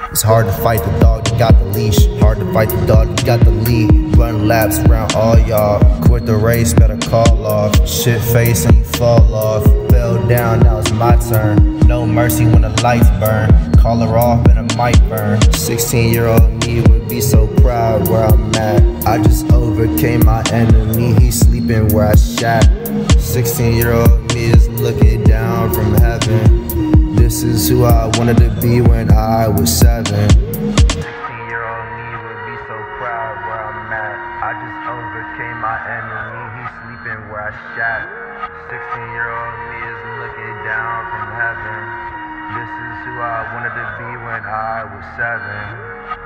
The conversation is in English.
It's hard to fight the dog, you got the leash. Hard to fight the dog, you got the lead. Run laps around all y'all. Quit the race, better call off. Shit face and you fall off. Fell down, now it's my turn. No mercy when the lights burn. Call her off and it might burn. 16-year-old me would be so proud where I'm at. I just overcame my enemy, he's sleeping where I shat. 16-year-old me is looking down from heaven. This is who I wanted to be when I was 7. 16-year-old me would be so proud where I'm at. I just overcame my enemy, he's sleeping where I shat. 16-year-old me is looking down from heaven. This is who I wanted to be when I was 7.